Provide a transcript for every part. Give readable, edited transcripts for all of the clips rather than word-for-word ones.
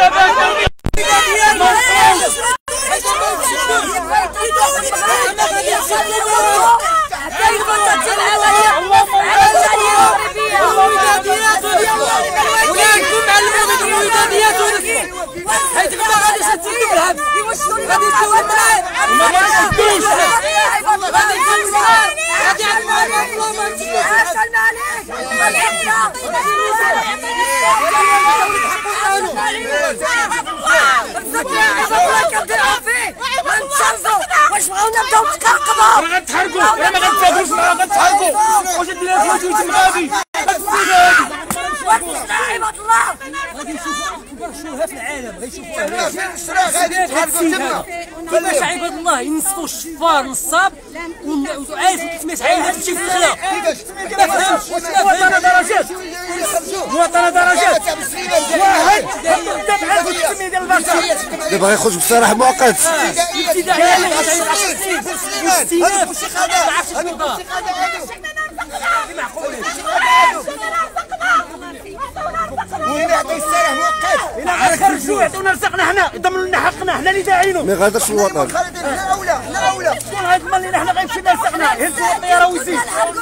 واش بغاو نبداو نتكركبوا راه غتحرقوا راه ما غنتفاهموش راه غتحرقوا واش الدنيا خرجوا يتم غادي عباد الله غادي نشوفوا اكبر شوهه في العالم غيشوفوها كيفاش عباد الله ينصفوا الشفار نصاب وعايشوا 300 عام تمشي في الخلا ما فهمتش مواطنه درجات مواطنه درجات واحد بدا بحال 300 ديال البشر دابا غيخرج بسراح مؤقت ابتدائيا غتعيط 10 سنين واستئناف ما عرفتش شنو دار وين يعطيو السراح مؤقت الا خرجوا يعطيونا رزقنا حنا يضمنوا لنا حقنا حنا اللي داعينو ما يغادرش الوطن لا اولى لا اولى شكون غيضمن لنا حنا غيمشي لنا رزقنا يهزوا الطياره ويزيد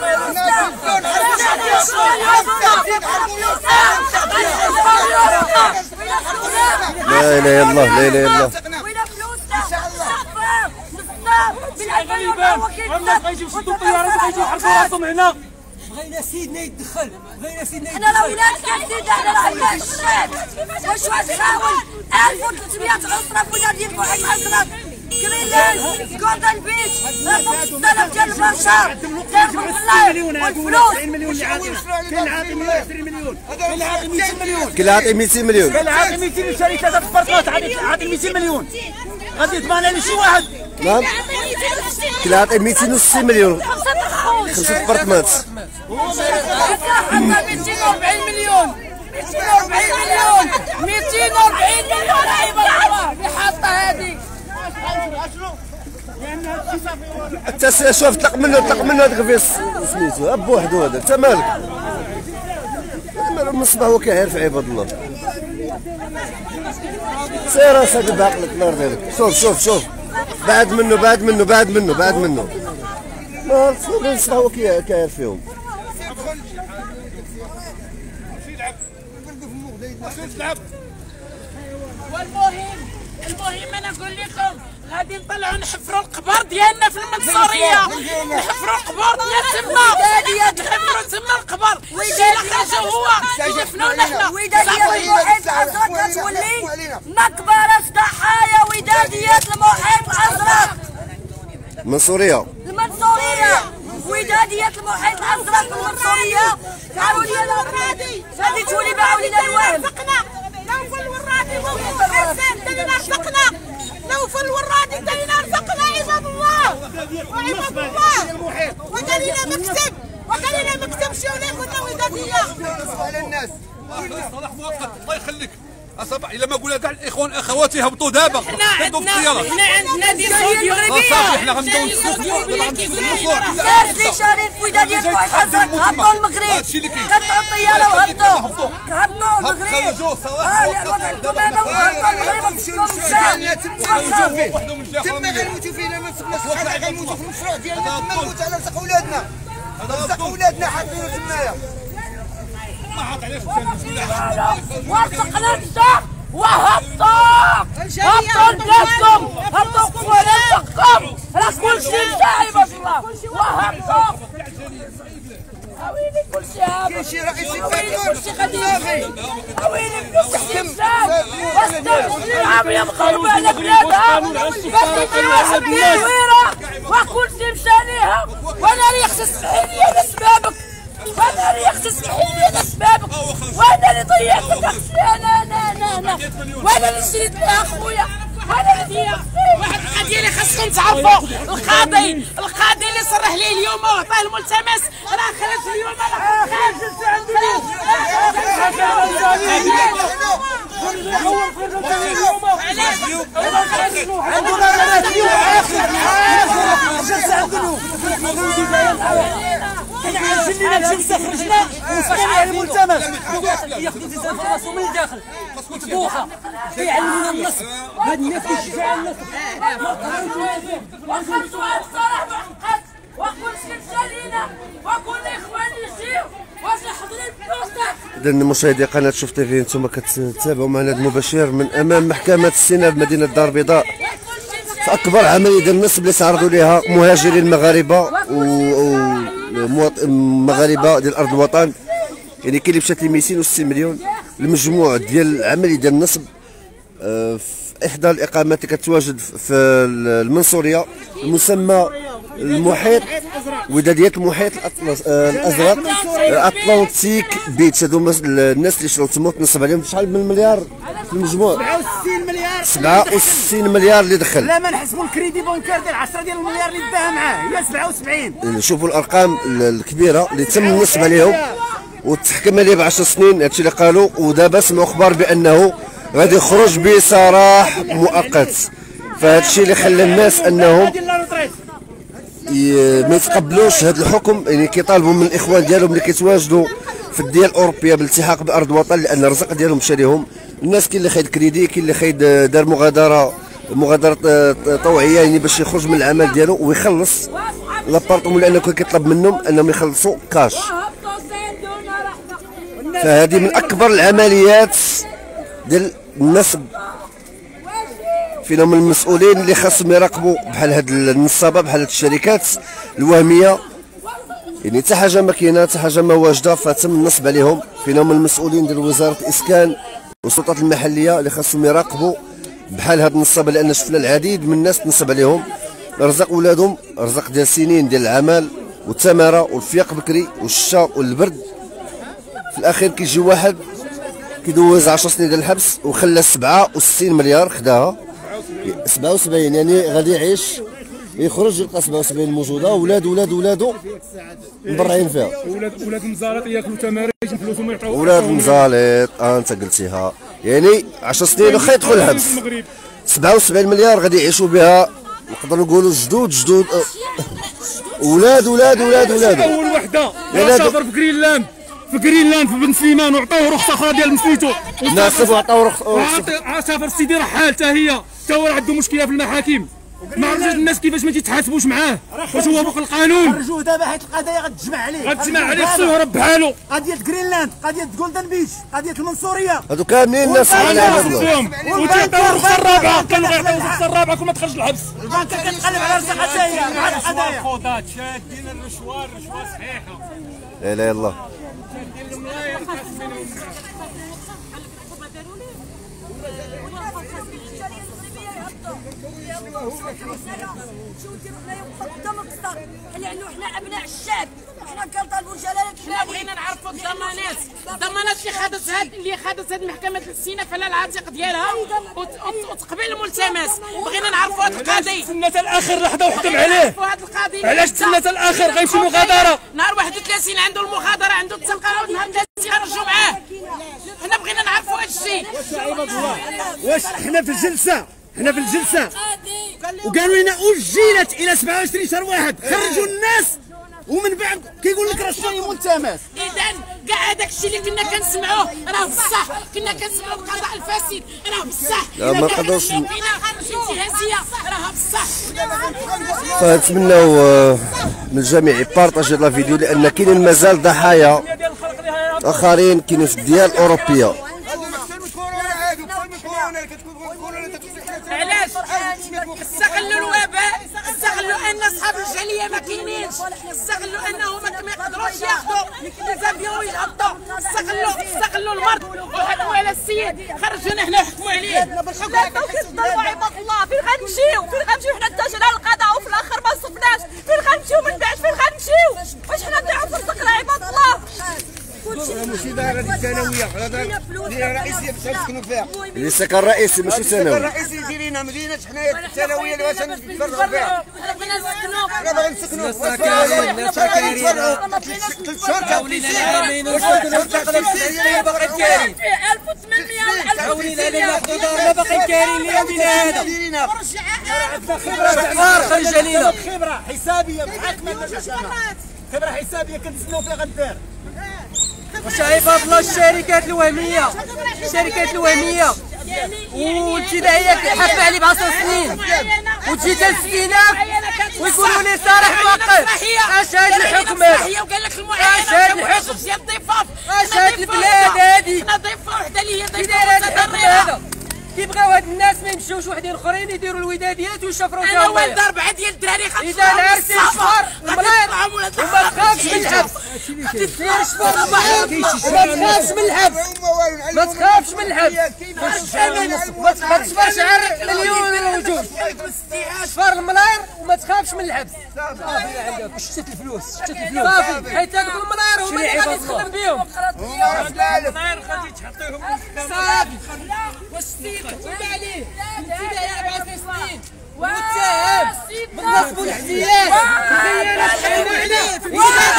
لا اله الا الله لا اله الا الله عندنا غيجيو يشدوا الطيارات وغيجيو يحرقوا راسهم هنا بغينا سيدنا يتدخل بغينا سيدنا يتدخل انا الاولاد كنزيد انا راه علاش واش تحاول 1300 اسره في ولاد ديال بوحدين اسره كريلان جوردن بيتش 6000 ديال البشر تاخذ الله والفلوس 90 مليون اللي عاطي كاين عاطي 120 مليون كاين عاطي 200 مليون كاين عاطي 200 مليون كاين عاطي 200 شاري 3 بارطات عاطي 200 مليون غادي يضمن لي شي واحد نعم كاين عاطي 260 مليون 5 برطمات 240 مليون 240 مليون 240 مليون عباد الله اللي حاطه هذه حتى شوف طلق منه هذاك فيس سميتو بوحدو هذا انت مالك المصباح هو كيعرف عباد الله سير اسد بعقلك نار ديالك شوف بعد منه ما المصباح هو كيعرف فيهم المهم انا نقول لكم غادي نطلعوا نحفروا القبر ديالنا في المنصوريه نحفروا القبر ديال تما نحفروا تما القبر شي اللي خرجوا هو يدفنونا حنا وداديات المحيط الازرق تولي مقبره ضحايا وداديات المحيط الازرق المنصوريه وداديات المحيط الازرق في المنصوريه قالوا لي انا غادي تولي باعوا لنا الوهم لو في الورادي حسين تاني رزقنا لو في الورادي تاني رزقنا عباد الله وعباد الله وقال لنا مكتب شيونا قلنا وداديه على الناس صلاح مؤقت الله يخليك الا ما قلنا كاع الاخوان اخواتي هبطوا دابا هبطوا في الطياره حنا عندنا ديال السعوديه المغربيه صافي حنا غنبداو نسوقوا سير شريف وداديات المحيط هبطوا المغرب قطعوا الطياره وهبطوا المغرب الوضع هذا وهبطوا تما غنموتوا فينا ما نسقناش الحال غنموتوا في المشروع ديالنا تما نموتوا على رزق ولادنا حاطينو تمايا ما عاد علاش وثقنا الشعب وهبطوا بلادكم هبطوا قوانينكم راه كل شيء عباد الله وهبطوا اويلي كل شيء هابط كاين شي رئيس كل شيء غادي اويلي فلوس الشعب العربيه مقلوبه على بلادها باش تديروها بالويره وكل شيء مشى ليها وانا اللي تسمحي لي على سبابك وانا اللي ضيعت نفسي انا وانا اللي شريت بها خويا وانا اللي واحد القضيه اللي خاصكم تعرفوا القاضي اللي صرح ليه اليوم وعطاه الملتمس راه خرج اليوم عنده خلينا الجلسه خرجنا وسمعنا الملتمس ياخذوا دي زانفورماسيون من الداخل مطبوخه كيعلمونا النصب هاد الناس كيشجعوا النصب وخرجوا هاد الصراحه بحقك وكل شيء مشالينا وكل اخوان يجيو واش حاضرين بلوصتك. إذا مشاهدي قناة شوف تيفي انتم كتتابعوا معنا المباشر من امام محكمة السيناء بمدينة الدار البيضاء في اكبر عملية ديال النصب اللي تعرضوا لها مهاجرين مغاربة ومغاربة ديال ارض الوطن، يعني كاين اللي مشات ل 260 مليون. المجموع ديال العملية ديال النصب في احدى الاقامات اللي كتواجد في المنصورية المسمى المحيط ودادية المحيط الازرق اطلنطيك بيتش. هذو الناس اللي شراو تما تنصب عليهم شحال من مليار في المجموع؟ 67 مليار 67 مليار اللي دخل. لا ما نحسبوا الكريدي بونكار ديال 10 ديال المليار اللي داها معاه هي 77. نشوفوا الارقام الكبيره اللي تم النصب عليهم وتحكم عليه ب 10 سنين، هادشي اللي قالوا. ودابا سمعوا اخبار بانه غادي يخرج بسراح مؤقت، فهادشي اللي خلى الناس انهم ما يتقبلوش هذا الحكم، يعني كيطالبوا من الاخوان ديالهم اللي كيتواجدوا في الدول الاوروبيه بالالتحاق بارض الوطن، لان الرزق ديالهم مشى لهم. الناس كاين اللي خايد كريدي، كاين اللي خايد دار مغادره طوعيه يعني باش يخرج من العمل ديالو ويخلص لابارتمون، لانه كان كيطلب منهم انهم يخلصوا كاش. فهذه من اكبر العمليات ديال النصب، فينا من المسؤولين اللي خاصهم يراقبوا بحال هاد النصابه، بحال هاد الشركات الوهميه، يعني حتى حاجه ما كاينه، حتى حاجه ما واجده، فتم النصب عليهم. فينا من المسؤولين ديال وزاره الاسكان والسلطات المحليه اللي خاصهم يراقبوا بحال هاد النصابه، لان شفنا العديد من الناس تنصب عليهم رزق ولادهم، رزق ديال سنين ديال العمل والثمره والفياق بكري والشتا والبرد. في الاخير كيجي واحد كيدوز 10 سنين ديال الحبس وخلى 67 مليار خداها. 77 يعني غادي يعيش يخرج يلقى 77 موجوده، ولادو مبرعين فيها. ولاد مزالط ياكلوا تمارين فلوسهم ما يعطيوش. ولاد مزالط انت قلتيها، يعني 10 سنين واخا يدخل الحبس. 77 مليار غادي يعيشوا بها، نقدروا نقولوا جدود ولاد اول وحده سافر في جرينلاند في بن سليمان وعطاوه رخصه اخرى ديال سميتو ناصب وعطاوه رخصه. سافر سيدي رحال حتى هي عنده مشكله في المحاكم. ما عرفتش الناس كيفاش ما تيتحاسبوش معاه، واش هو فوق القانون؟ خرجوه دابا حيت القضيه غتجمع عليه، خصو يهرب بحالو. قضيه جرينلاند، قضيه جولدن بيتش، قضيه المنصوريه، هادو كاملين الناس فيهم وتعطيو الرخصه الرابعه، كانوا غيعطيو الرخصه الرابعه كل ما تخرج الحبس. البنك كتقلب على رزقها حتى هي مع القضايا. خوضات شادين الرشوه صحيحه. لا اله الا الله. لانه احنا ابناء الشعب، احنا كنطالبوا جلاله حنا بغينا نعرفوا الضمانات اللي خدت هذه محكمه السيناء على العاتق ديالها وتقبل الملتمس. بغينا نعرفوا هذا القاضي تسنى حتى الاخر لحظه وحكم عليه. هذا القاضي علاش تسنى حتى الاخر؟ غيمشي مغادره نهار 31 عنده المغادره، عنده التنقله، ونهار 30 غنرجعوا معاه. حنا بغينا نعرفوا هذا الشيء. واش حنا في الجلسه وقالوا لنا اجلت الى 27 شهر واحد، خرجوا الناس ومن بعد كيقول لك راه شنو ملتمس. اذا كاع هذاك الشيء اللي كنا كنسمعوه راه بصح، كنا كنسمعوا القضاء الفاسد راه بصح، لا ما نقدروش انتهازيه راه بصح. فنتمناو من الجميع يبارطاجي لا فيديو، لان كاينين مازال ضحايا اخرين كاينين في الديار الاوروبيه. علاش استغلوا الوباء، استغلوا ان اصحاب الجاليه ما كاينينش، استغلوا انهم ما يقدروش ياخذوا ليزافيون ويهبطوا، استغلوا المرض وحكموا على السيد. خرجونا حنا وحكموا عليه. لا كيتضربوا عباد الله، فين غنمشيو حنا نتجهوا على القضاء وفي الاخر ما صبناش، فين غنمشيو من بعد؟ فين غنمشيو؟ واش حنا نضيعوا في رزقنا عباد الله؟ المشيده هذه الثانويه هي رئيسيه باش نسكنوا فيها. السكن الرئيسي ماشي ثانوي. الرئيسي ديالنا مدينه حنايا الثانويه اللي باش نتفرغوا فيها. بغينا نسكنوا، حنا باغيين نسكنوا. الناس ساكنين 3 شهور كاملين. واش الثانويه باقي كاين؟ 1800 عاونينا علينا حنا باقي كاينين اللي عندنا هذا. ديرينا خبره خرج علينا خبره حسابيه محاكمه. كبر حسابيه كنتسناو فيه غدار. واش عباد الله الشركات الوهميه والابتدائيه حافه عليه ب10 سنين وتجي تا الستينات ويقولوا لي صالح مؤقت. اش هاد الحكم هذا؟ وقال لك المعاينه اش هاد الحكم؟ ديال الضفاف اش هاد البلاد هادي؟ انا ضيفه وحده اللي هي كي داير هاد الحكم هذا؟ كيبغيو هاد الناس ما يمشيوش وحدين اخرين يديروا الوداديات ويشفروا انا فيهم. والد 4 ديال الدراري اذا عرفتي الشفر المريض وما تخافش من الحبس. ما تخافش من الحبس. ما تخافش من الحبس. ما تشفرش على مليون وجوج. شفر الملاير وما تخافش من الحبس. شتت الفلوس صافي حيت هذوك الملاير هما اللي غادي تخدم بهم. الملاير غادي تحطيهم صافي والسيد مكتوب عليه ابتدائي 4 سنين ومتهم بالنصب والاحتيال وخيانة حكموا عليه في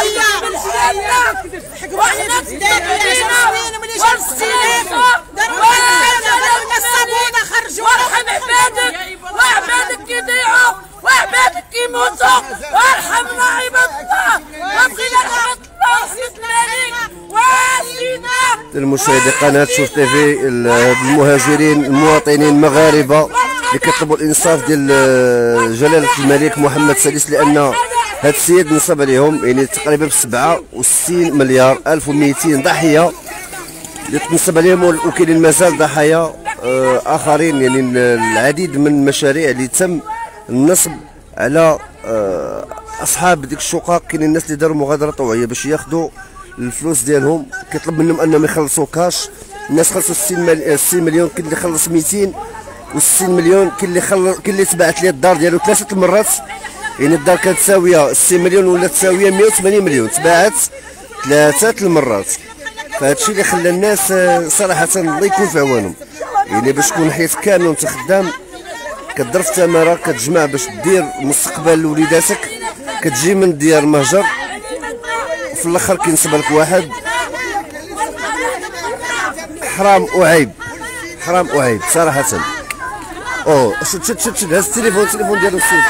البداية وحنا تدابينا والسيف داروا الصابونه خرجوا وارحم عبادك وعبادك كيضيعوا وعبادك كيموتوا وارحمنا عباد الله وبغينا رحمة الله وسيد الملك والسيدنا. المشاهدي قناه شوف تي في، المهاجرين المواطنين المغاربه اللي كيطلبوا الانصاف ديال جلاله الملك محمد السادس، لان هذا السيد نصب عليهم يعني تقريبا ب 67 مليار 1200 ضحيه اللي تنصب عليهم، وكاينين مازال ضحايا اخرين. يعني العديد من المشاريع اللي تم النصب على اصحاب ديك الشقق. كاينين الناس اللي داروا مغادره طوعيه باش ياخذوا الفلوس ديالهم، كيطلب منهم انهم يخلصوا كاش. الناس خلصوا 60 مليون، كاين اللي خلص 260 مليون، كاين اللي تباعت ليه الدار ديالو 3 المرات. يعني الدار كانت تساويه 60 مليون ولا تساويه 180 مليون، تباعت 3 المرات. فهذا الشيء اللي خلى الناس صراحه الله يكون في عوانهم. يعني باش تكون حياتك كامله وانت خدام كدير في ثمره، كتجمع باش دير مستقبل لوليداتك، كتجي من الديار مهجر وفي الاخر كينصب لك واحد. حرام وعيب، حرام وعيب صراحه. شد هز التليفون ديالو السيد.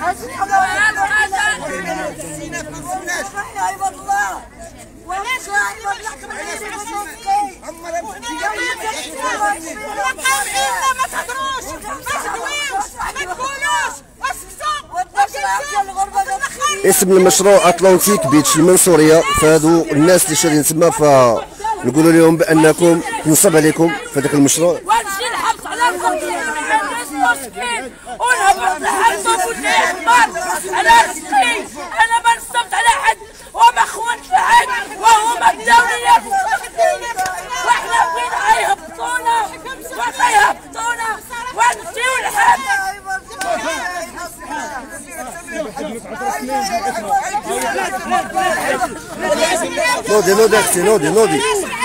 اسم المشروع اتلانتيك بيتش المنصوريه. فهادو الناس اللي شادين تما فنقولوا لهم بانكم تنصب عليكم في هذاك المشروع. ونجي نحبس على القضيه مع الناس مسكين ونهبط لحالهم ولا يحمر على رزقي. انا ما نصبت على حد وما خونت لحد وهما داو ليا واحنا بغينا يهبطونا وغيهبطونا ونمشيو لحد. نوضي اختي نوضي.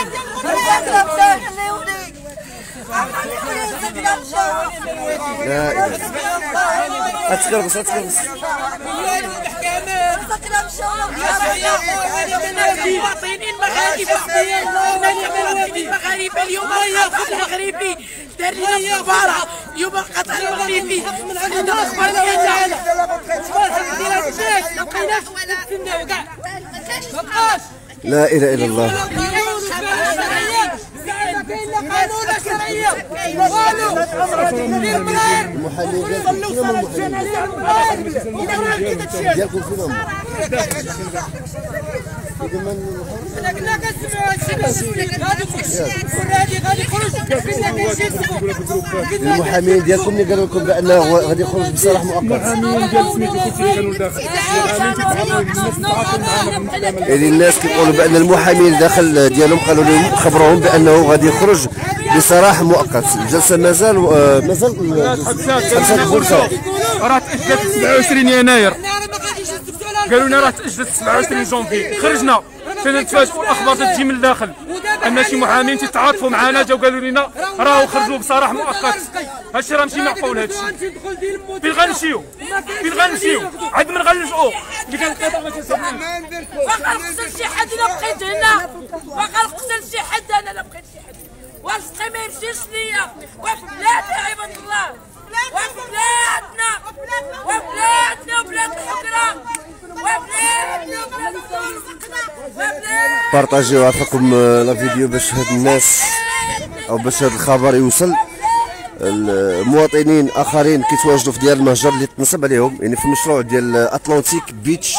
لا اله اتكربس مواطنين مغاربه اليوم قطع المغربي دار لنا كباره اليوم قطع المغربي هذا الاخبار ديالنا لا اله الا الله. المحامين ديالكم اللي قالوا لكم بانه غادي يخرج بصراحه مؤقت. المحامين ديال سميتو كنتو كانوا داخل يعني الناس كيقولوا بان المحامين داخل ديالهم قالوا لهم خبروهم بانه غادي يخرج بصراحه مؤقت. الجلسه مازال راه تاجلت 27 يناير، قالوا لنا راه تاجلت 27 جونفي. خرجنا تنتفاجئوا الاخبار تجي من الداخل ان شي محامين تيتعاطفوا معنا، جاو قالوا لنا راهو خرجوا بصراحه مؤقت. هادشي راه ماشي معقول. هادشي فين غنمشيو عاد من غنلجؤوا اللي كان القضاء ما تيسمعش. باقا نقتل شي حد الا بقيت هنا، باقا نقتل شي حد انا الا بقيت شي حد ورزقي ما يمشيش ليا وفي بلادي عباد الله وبلادنا وبلاد الحكرة وبلادنا بارطاجيو عفاكم لا فيديو باش هاد الناس او باش هاد الخبر يوصل المواطنين اخرين كيتواجدوا في ديال المهجر اللي تنصب عليهم يعني في المشروع ديال اتلانتيك بيتش.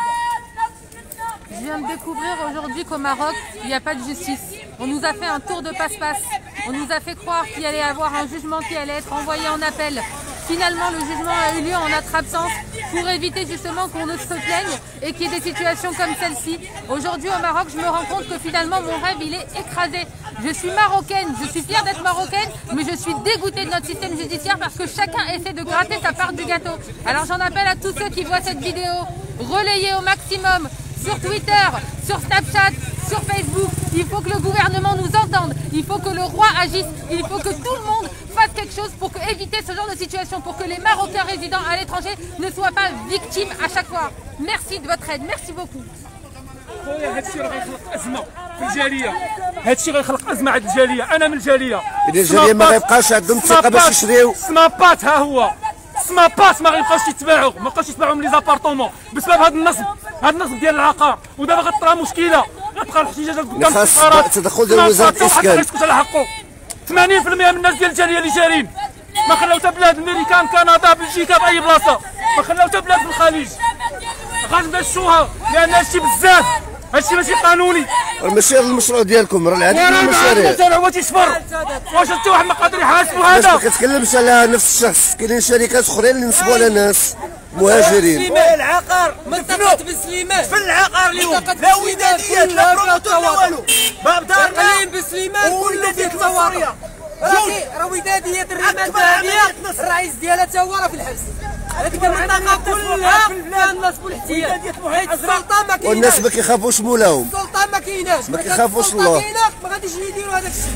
Je viens de découvrir aujourd'hui qu'au Maroc, il n'y a pas de justice. On nous a fait un tour de passe-passe. On nous a fait croire qu'il allait y avoir un jugement qui allait être envoyé en appel. Finalement, le jugement a eu lieu en notre absence pour éviter justement qu'on ne se plaigne et qu'il y ait des situations comme celle-ci. Aujourd'hui au Maroc, je me rends compte que finalement mon rêve il est écrasé. Je suis marocaine, je suis fière d'être marocaine, mais je suis dégoûtée de notre système judiciaire parce que chacun essaie de gratter sa part du gâteau. Alors j'en appelle à tous ceux qui voient cette vidéo, relayez au maximum sur Twitter, sur Snapchat, sur Facebook. Il faut que le gouvernement nous entende, il faut que le roi agisse, il faut que tout le monde fasse quelque chose pour éviter ce genre de situation, pour que les Marocains résidant à l'étranger ne soient pas victimes à chaque fois. Merci de votre aide, merci beaucoup. هادشي راه غيخلق ازمه في الجاليه، هادشي غيخلق ازمه عند الجاليه. انا من الجاليه، اذا الجاليه ما غيبقاش عندهم الثقه باش يشريو سمابات. ها هو سمابات ما غيبقاوش يتباعوا، ما بقاوش يتباعوا من لي زابارتومون بسبب هذا النصب، هذا النصب ديال العقار. ودابا غتطرا مشكله، غتبقى الاحتجاجات قدام السفارات، تدخل ديال وزاره الاسكان. يسكت على حقه. 80% من الناس ديال الجاليه اللي جارين، ما خلاو حتى بلاد امريكان كندا بلجيكا في اي بلاصه، ما خلاو حتى بلاد في الخليج. غنمشوها لان هادشي بزاف، هادشي ماشي قانوني. ماشي المشروع ديالكم راه العديد من المشاريع. انا هو تيصبر، واش حتى واحد ما قادر يحاسبوا هذا؟ ما كتكلمش على نفس الشخص، كاينين شركات اخرين اللي نصبوا على ناس مهاجرين. العقار منطقة بن سليمان، في العقار اليوم لا وداديات لا بروموتور لا والو. باب دارنا اقليم بن سليمان كله في الثورية. راه ودادية الرمال الذهبية الرئيس ديالها تا هو راه في الحبس. هذيك المنطقة كلها فيها النصب والاحتيال. السلطة ما كايناش. والناس ما كيخافوش مولاهم. السلطة ما كايناش. ما كيخافوش الله. ما غاديش يديروا هذاك الشيء.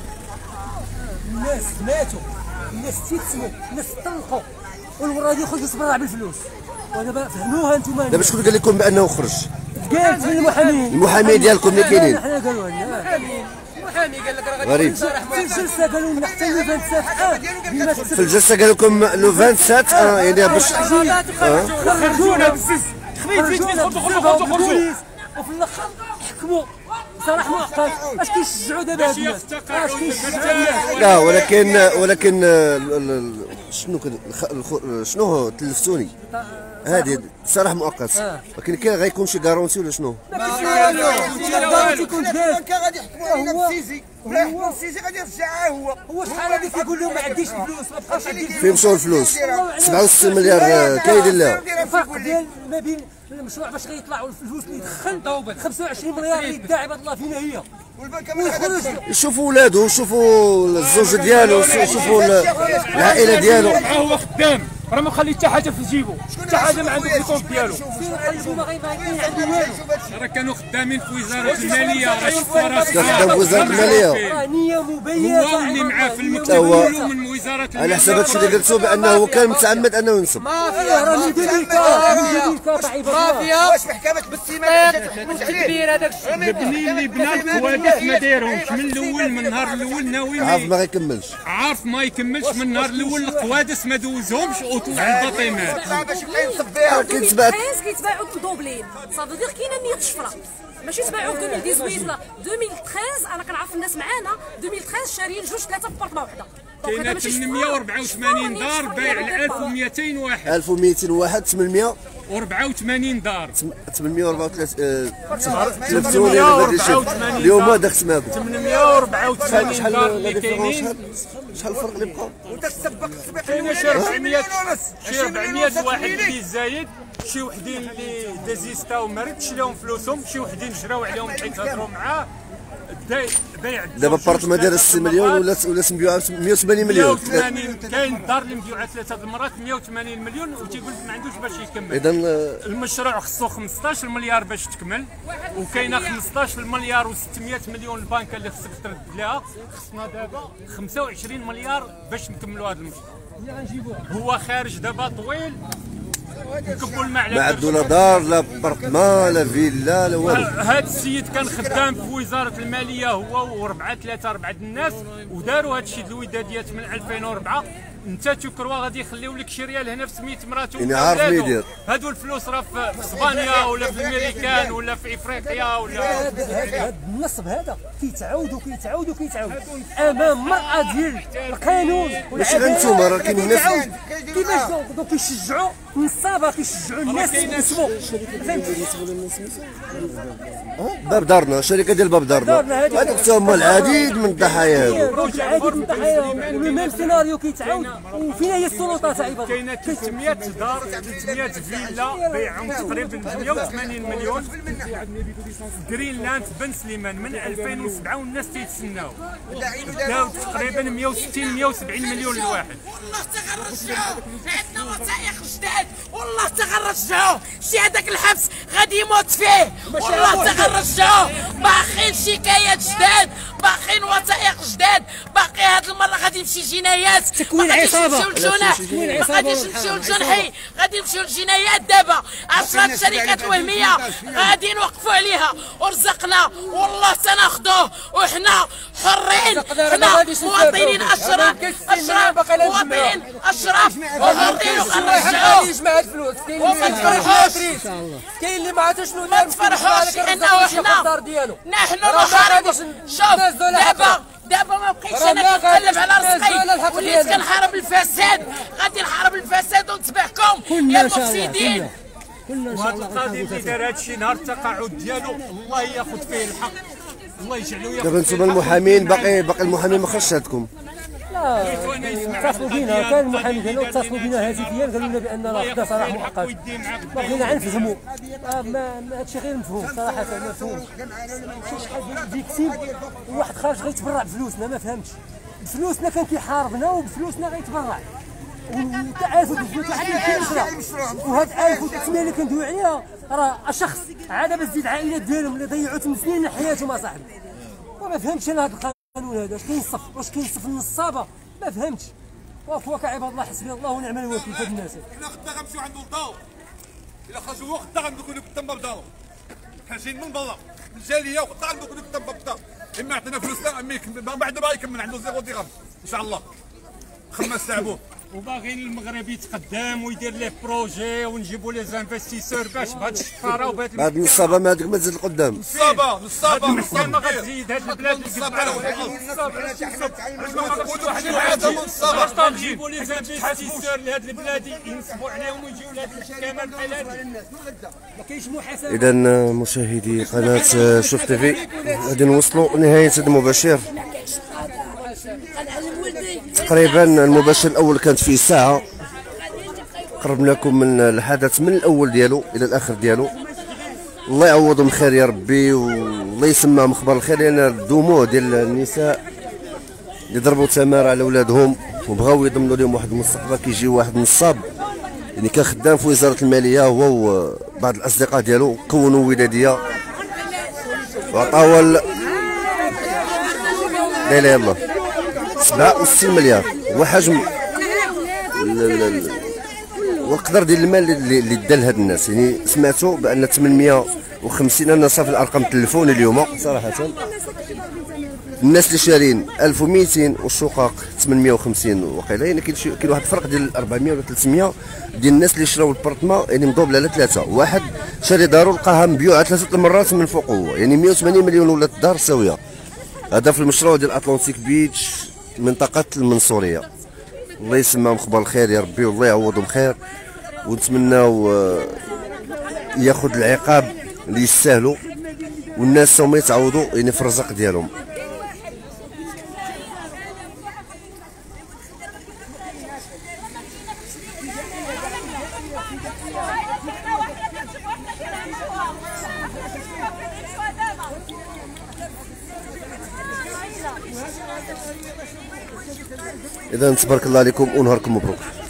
الناس ماتوا، الناس تيتسموا، الناس طلقوا، والوراد يخرج يصبر بالفلوس. ودابا فهموها انتم. دابا شكون قال لكم بانه خرج؟ قالت من المحامين. المحامين ديالكم اللي كاينين. حنا قالوا لنا المحامي قال لك راه غريب. في الجلسه قالوا لنا حتى لو 27 في الجلسه قال لكم لو 27 يعني باش خرجونا بالزز، خرجونا خرجوا وفي الاخر حكموا صراحه مؤقت. اش كيشجعوا دابا هاد الناس؟ اش كيشجعوا؟ لا ولكن شنو تلفتوني هذه صراحه مؤقت، ولكن كاين غيكون شي غارونتي ولا شنو؟ غادي يكون غادي يحكموا علينا بالسيسي ولا يحكموا السيسي غادي يرجعها هو شحال هذيك كيقول لهم ما عنديش الفلوس، ما بقاش عندي الفلوس. فين مشاو الفلوس؟ 67 مليار كاين لا الفرق ديال ما بين المشروع باش غيطلعوا الفلوس اللي دخل 25 مليار اللي يدعي عباد الله فينا هي ويخرج. شوفوا ولادو، شوفوا الزوج ديالو، شوفوا العائله ديالو. هو خدام راه ما مخلي حتى حاجه في جيبو، حتى حاجه ما عنده في الكونت ديالو. راه كانوا خدامين في وزاره الماليه، راه شفتوا خدام في وزاره الماليه. نيه مبينه هو اللي معاه في المكتب كله من وزاره الماليه. على حساب هادشي اللي قلتو بانه كان متعمد انه ينصب. مافيا راه مافيا واش محكمه بالسيمانه مش كبير هذاك الشيء. البني اللي بنى الكوادس ما دايرهمش من الاول، من النهار الاول ناوي عارف ما غيكملش، عارف ما يكملش من النهار الاول. الكوادس ما دوزهمش وطلع الباطيمات. باش يبقى ينصب بها. كيتباعوا دوبلين، صافي دير كاينه نيه الشفره، ماشي تباعوا في 2018 لا 2013. انا كنعرف الناس معانا 2013 شاريين جوج ثلاثه في بارطما وحده. كاينه 884 دار بايع ل 1200 واحد. 1200 واحد 800 84 دار 834 اليوم ما دخلت معكم 884 دار اللي كاينين. شحال الفرق اللي بقى؟ وانت تسبق تسبيق كاين شي 400 واحد اللي زايد، شي وحدين اللي دازيستاو ما ردش لهم فلوسهم، شي وحدين جراو عليهم حيت هضروا معاه. بيع دابا بارطما داير 6 مليون ولا مبيوعه 180 مليون. 180 كاين الدار اللي مبيوعه ثلاثه المرات 180 مليون وتيقول لك ما عندوش باش يكمل. اذا المشروع خصو 15 مليار باش تكمل، وكاينه 15 مليار و600 مليون البنكه اللي خصك ترد لها. خصنا دابا 25 مليار باش نكملوا هذا المشروع. هو خارج دابا طويل نكبوا الماء على ما عندو لا دار لا بارطما لا فيلا لا والو. هذا السيد كان خدام في وزاره الماليه هو وربعه ثلاثه اربعه الناس، وداروا هذا الشيء الوداديات من 2004 انت تكروا غادي يخليو لك شي ريال هنا في سميت مراته يعني عارف ما يدير. هادو الفلوس راه في اسبانيا ولا في الامريكان ولا في افريقيا ولا هذا النصب هذا كيتعاود وكيتعاود وكيتعاود امام مرأة ديال القانون ماشي غير نتوما راه كاين الناس كيفاش دوك كيشجعوا النصابه كيشجعوا الناس ينصبوا فهمتي باب دارنا شركه ديال باب دارنا هذوك هما العديد من الضحايا هذو العديد من الضحايا والميم سيناريو كيتعاود وفين هي السلطات عيبه كاينه 300 دار 300 فيلا بيعهم تقريبا 180 مليون جرينلاند بن سليمان من 2007 والناس تيتسناو داو تقريبا 160 170 مليون لواحد. والله تغرجعوا عندنا وثائق جداد والله تغرجعوا شي هذاك الحبس غادي يموت فيه والله تغرجعوا باقيين شكايات جداد باقيين وثائق جداد باقي هاد المره غادي يمشي جنايات تكوين عصابه ما غاديش نمشيو للجنحي غادي نمشيو للجنايات دابا 10 الشركات الوهميه غادي نوقفوا عليها ورزقنا والله تناخذوه وحنا حرين حنا مواطنين اشراف مواطنين اشراف وحرين وغنرجعوه يجمع الفلوس وما تفرحوش كاين اللي ما عرفتش شنو ما تفرحوش لانه حنا نحن نحارب شوف دابا ما بقيتش انا كنقلب على رزقي وليت كنحارب الفساد غادي نحارب الفساد ونتبعكم يا المفسدين. وهذا القاضي اللي دار هادشي نهار التقاعد ديالو الله ياخذ فيه الحق الله يجعلو ياخذ. دابا نتوما المحامين باقي المحامي ما خرجش عندكم. لا اتصلوا بينا كان المحامي ديالو اتصلوا بينا هاتفيا قالوا لنا بان راه خدا صلاح مؤقت ما بغينا نفهموا هادشي غير مفهوم صراحه ما مفهومش شي شحال ديال فيكتيم وواحد خارج غيتبرع بفلوسنا ما فهمتش بفلوسنا كان كيحاربنا وبفلوسنا غيتبرع وتعافوا بفلوس واحد كيشرا وهاد 1300 اللي كندويو عليها راه شخص عاد باش تزيد عائلات ديالهم اللي ضيعوا 8 سنين من حياتهم اصاحبي وما فهمتش انا هذا القانون هذا واش كينصف النصابه ما فهمتش وكا عباد الله حسبي الله ونعم الوكيل في هاد الناس. الا خدنا غنمشيو عند ولداو الا خرجوا هو خدنا غنكونوا قدام باب دارو حاجين من برا من الجاليه وخدنا غنكونوا قدام باب دارو اما عطينا فلوسنا اما بعد ما يكمل عنده 0 درهم ان شاء الله خمس لعبوه وباغيين المغرب يتقدم ويدير ليه بروجي ونجيبوا لي زانفستيسور باش بهاد الشفاره وبهاد هاد النصابه ما هذيك ما تزيد القدام نصابه ما غتزيد هاد البلاد اللي نجيبوا لي زانفستيسور لهاد البلاد ينصبوا عليهم ويجيو لهاد الحكامه بحال هادي ما كاينش محاسبه. اذا مشاهدي قناه شوف تيفي غادي نوصلوا نهايه هذا المباشر. تقريبا المباشر الاول كانت فيه ساعه قربنا لكم من الحدث من الاول ديالو الى الاخر ديالو. الله يعوضهم خير يا ربي والله يسمعهم اخبار الخير لان الدموع ديال النساء اللي ضربوا تماره على اولادهم وبغاو يضمنوا لهم واحد المستقبل كيجي واحد نصاب يعني كان خدام في وزاره الماليه هو وبعض الاصدقاء ديالو كونوا ولاديه وعطاو لا اله الا الله 67 مليار هو حجم والقدر ديال المال اللي دا لهاد الناس. يعني سمعتوا بان 850 انا صافي الارقام تلفوني اليوم صراحه الناس اللي شارين 1200 والشقق 850 وقيله يعني كاين واحد الفرق ديال 400 ولا 300 ديال الناس اللي شراو البارتما يعني مضوبله على ثلاثه. واحد شاري دارو لقاها مبيوعه 3 المرات من فوق هو يعني 180 مليون ولات الدار ساويه. هذا في المشروع ديال اتلانتيك بيتش منطقه المنصوريه. الله يسمعهم اخبار الخير يا ربي والله يعوضهم خير ونتمناو ياخذ العقاب اللي يستاهلوا والناس هما يتعوضوا يعني في الرزق ديالهم. إذا تبارك الله عليكم ونهاركم مبروك.